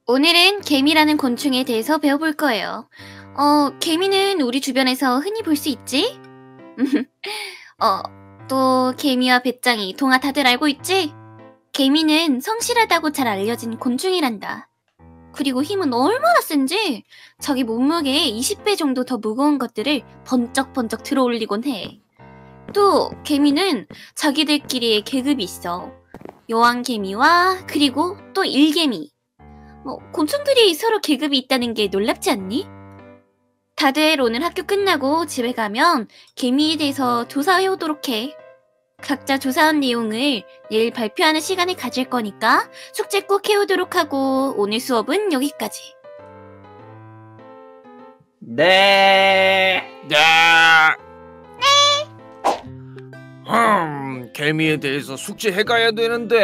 오늘은 개미라는 곤충에 대해서 배워볼 거예요. 개미는 우리 주변에서 흔히 볼 수 있지? 어, 또 개미와 배짱이 동화 다들 알고 있지? 개미는 성실하다고 잘 알려진 곤충이란다. 그리고 힘은 얼마나 센지 자기 몸무게의 20배 정도 더 무거운 것들을 번쩍번쩍 들어올리곤 해. 또 개미는 자기들끼리의 계급이 있어. 여왕개미와 그리고 또 일개미. 곤충들이 서로 계급이 있다는 게 놀랍지 않니? 다들 오늘 학교 끝나고 집에 가면 개미에 대해서 조사해오도록 해. 각자 조사한 내용을 내일 발표하는 시간을 가질 거니까 숙제 꼭 해오도록 하고 오늘 수업은 여기까지. 네. 개미에 대해서 숙제해가야 되는데.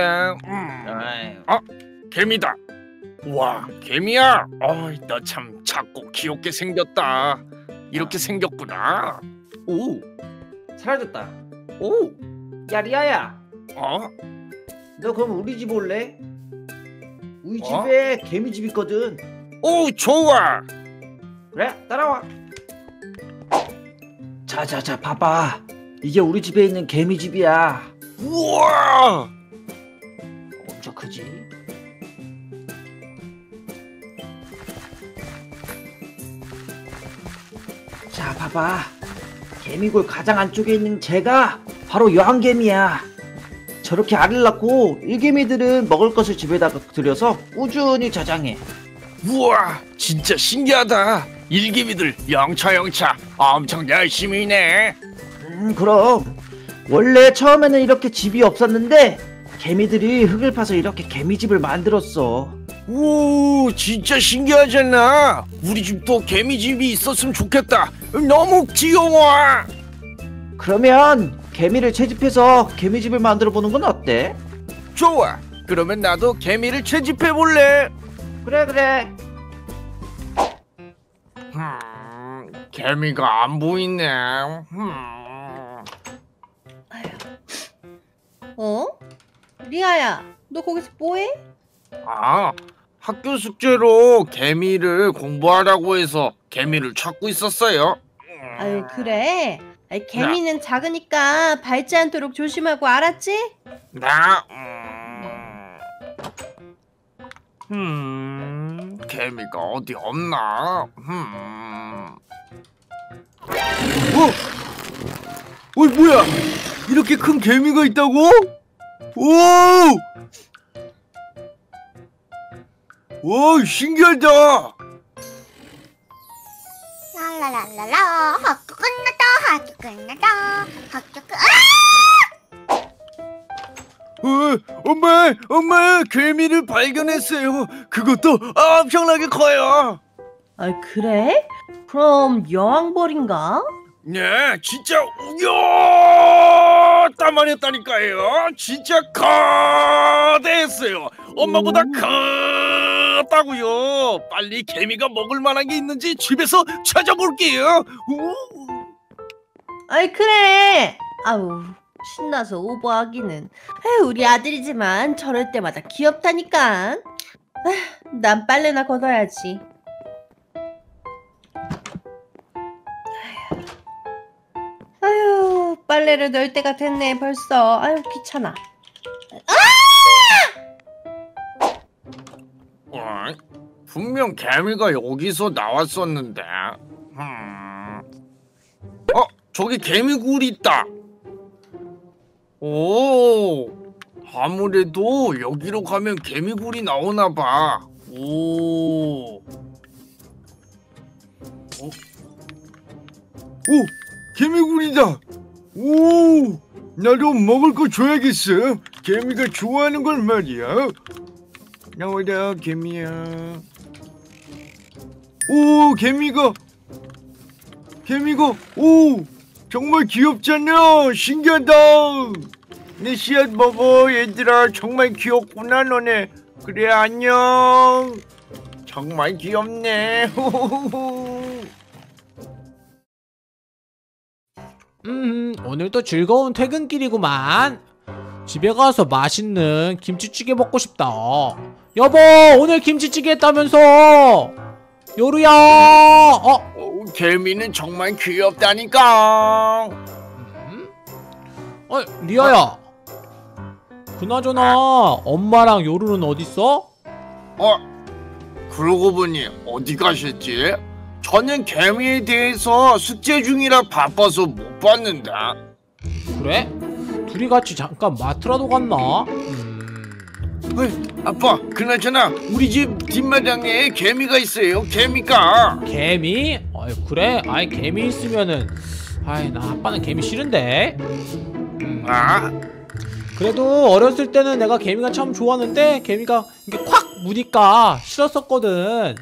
개미다. 와, 개미야. 너 참 작고 귀엽게 생겼다. 이렇게 생겼구나. 오, 사라졌다. 오, 야 리아야. 너 그럼 우리 집 올래? 우리 집에 개미집 있거든. 오, 좋아. 그래, 따라와. 자자자, 봐봐. 이게 우리 집에 있는 개미집이야. 우와, 엄청 크지? 자, 봐봐. 개미굴 가장 안쪽에 있는 쟤가 바로 여왕개미야. 저렇게 알을 낳고 일개미들은 먹을 것을 집에다가 들여서 꾸준히 저장해. 우와, 진짜 신기하다. 일개미들 영차 엄청 열심히 해. 그럼 원래 처음에는 이렇게 집이 없었는데 개미들이 흙을 파서 이렇게 개미집을 만들었어. 오, 진짜 신기하잖아. 우리 집도 개미집이 있었으면 좋겠다. 너무 귀여워. 그러면 개미를 채집해서 개미집을 만들어 보는 건 어때? 좋아. 그러면 나도 개미를 채집해 볼래. 그래. 개미가 안 보이네. 리아야, 너 거기서 뭐해? 학교 숙제로 개미를 공부하라고 해서 개미를 찾고 있었어요. 아유, 그래? 개미는 작으니까 밟지 않도록 조심하고, 알았지? 개미가 어디 없나? 뭐야? 이렇게 큰 개미가 있다고? 오, 신기하다. 랄랄랄랄라 학교 끝났다. 엄마, 개미를 발견했어요. 그것도 엄청나게 커요. 그래? 그럼 여왕벌인가? 네, 진짜 따만했다니까요. 진짜 거대했어요. 엄마보다 컸다고요. 빨리 개미가 먹을 만한 게 있는지 집에서 찾아볼게요. 그래. 아우, 신나서 오버하기는. 우리 아들이지만 저럴 때마다 귀엽다니까. 난 빨래나 걷어야지. 아유, 빨래를 넣을 때가 됐네 벌써. 아유, 귀찮아. 분명 개미가 여기서 나왔었는데. 저기 개미굴이 있다. 오, 아무래도 여기로 가면 개미굴이 나오나봐. 오, 개미굴이다. 오, 나도 먹을 거 줘야겠어. 개미가 좋아하는 걸 말이야. 나와라, 개미야. 오, 개미가, 오, 정말 귀엽잖아. 신기하다. 내 씨앗 먹어, 얘들아. 정말 귀엽구나, 너네. 그래, 안녕. 정말 귀엽네. 오늘도 즐거운 퇴근길이구만. 집에 가서 맛있는 김치찌개 먹고 싶다. 여보, 오늘 김치찌개 했다면서. 요루야. 개미는 정말 귀엽다니까. 리아야. 그나저나 엄마랑 요루는 어딨어? 그러고 보니 어디 가셨지? 저는 개미에 대해서 숙제 중이라 바빠서 못 봤는데. 그래? 둘이 같이 잠깐 마트라도 갔나? 아빠, 그나저나 우리 집 뒷마당에 개미가 있어요. 개미가. 개미? 그래? 개미 있으면은 나 아빠는 개미 싫은데. 그래도 어렸을 때는 내가 개미가 참 좋았는데 개미가 이게 콱 무니까 싫었었거든.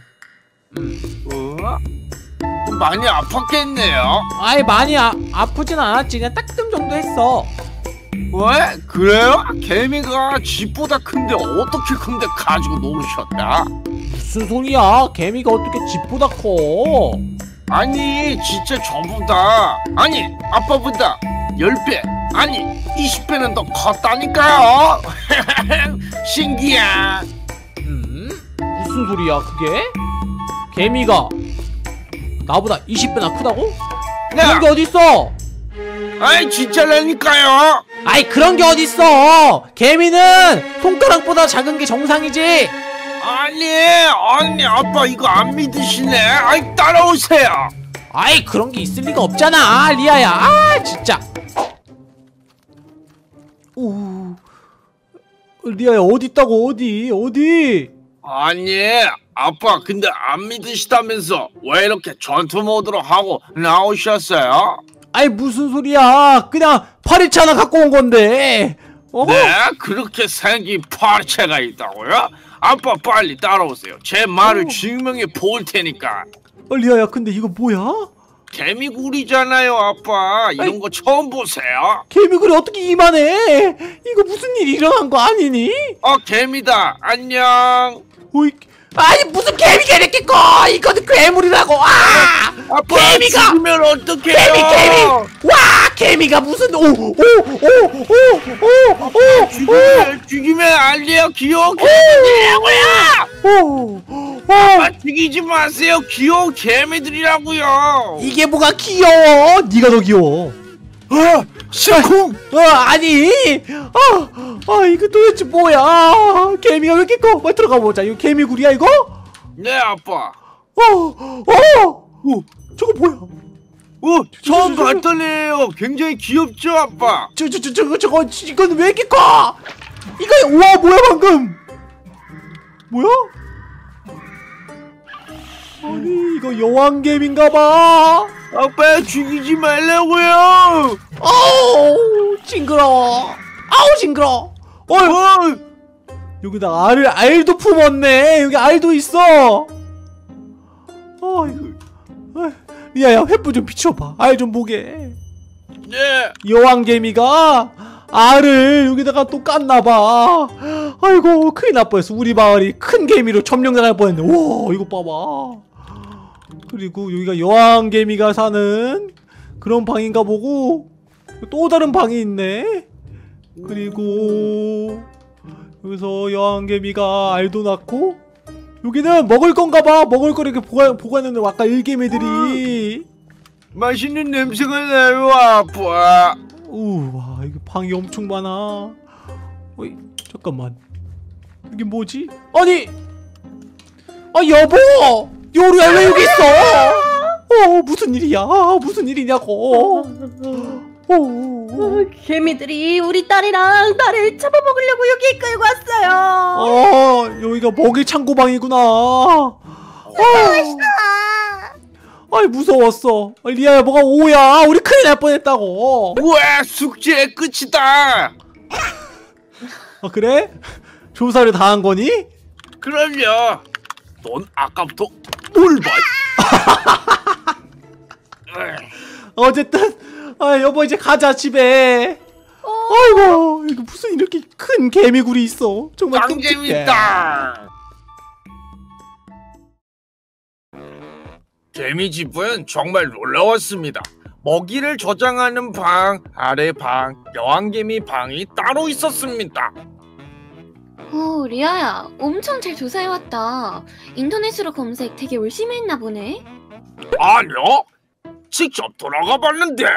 많이 아팠겠네요. 많이 아프진 않았지. 그냥 따끔 정도 했어. 왜? 그래요? 개미가 집보다 큰데 어떻게 큰데 가지고 노셨다? 무슨 소리야? 개미가 어떻게 집보다 커? 아니 진짜 저보다, 아니 아빠보다 10배, 아니 20배는 더 컸다니까요. 신기야. 무슨 소리야 그게? 개미가 나보다 20배나 크다고? 그런 게 어딨어? 아이 진짜라니까요. 그런 게 어딨어? 개미는 손가락보다 작은 게 정상이지. 아니 아빠 이거 안 믿으시네. 따라오세요. 그런 게 있을 리가 없잖아 리아야. 진짜. 리아야 어디 있다고? 어디? 아니 아빠 근데 안 믿으시다면서 왜 이렇게 전투 모드로 하고 나오셨어요? 무슨 소리야. 그냥 파리채 하나 갖고 온 건데. 네? 그렇게 생긴 파리채가 있다고요? 아빠 빨리 따라오세요. 제 말을 증명해 볼 테니까. 리아야 근데 이거 뭐야? 개미굴이잖아요 아빠. 이런 거 처음 보세요. 개미굴이 어떻게 이만해? 이거 무슨 일이 일어난 거 아니니? 개미다 안녕. 무슨 개미가 이렇게 커? 이거는 괴물이라고. 아빠 개미가 죽으면 어떡해요? 개미. 개미가 무슨 죽이면 안 돼요. 귀여운 개미들이라고요. 아빠 죽이지 마세요. 귀여운 개미들이라고요. 이게 뭐가 귀여워? 네가 더 귀여워. 시콩. 아니. 이거 도대체 뭐야? 개미가 왜 이렇게 커? 빨리 들어가 보자. 이거 개미굴이야 이거? 네 아빠. 저거 뭐야? 처음 봤던 애예요. 굉장히 귀엽죠 아빠? 저거 이건 왜 이렇게 커? 이거 우와 뭐야 방금? 뭐야? 아니 이거 여왕개미인가봐. 아빠 죽이지 말라고요. 징그러워. 징그러워. 여기다 알도 품었네. 여기 알도 있어. 리아야 횃불 좀 비춰봐. 알 좀 보게. 네. 여왕개미가 알을 여기다가 또 깠나봐. 아이고 큰일 날 뻔했어. 우리 마을이 큰 개미로 점령당할 뻔했네. 우와 이거 봐봐. 그리고 여기가 여왕개미가 사는 그런 방인가 보고 또 다른 방이 있네. 그리고 여기서 여왕개미가 알도 낳고 여기는 먹을 건가봐. 먹을 거 이렇게 보관했는데 아까 일개미들이. 맛있는 냄새가 나요 아빠. 우와 이거 방이 엄청 많아. 잠깐만 이게 뭐지? 아니 여보 요루야 왜 여기 있어? 무슨 일이야? 무슨 일이냐고. 개미들이 우리 딸이랑 나를 잡아먹으려고 여기 끌고 왔어요. 여기가 먹이 창고방이구나. 무서웠어. 리아야 뭐가 오야. 우리 큰일 날 뻔했다고. 우와 숙제의 끝이다. 그래? 조사를 다 한 거니? 그럼요. 넌 아까부터 뭘 봐? 어쨌든 여보 이제 가자 집에. 아이고 이거 무슨 이렇게 큰 개미굴이 있어. 정말 짱 끔찍해. 재밌다. 개미집은 정말 놀라웠습니다. 먹이를 저장하는 방, 아래 방, 여왕개미 방이 따로 있었습니다. 리아야, 엄청 잘 조사해왔다. 인터넷으로 검색 되게 열심히 했나 보네. 아니요, 직접 돌아가 봤는데요.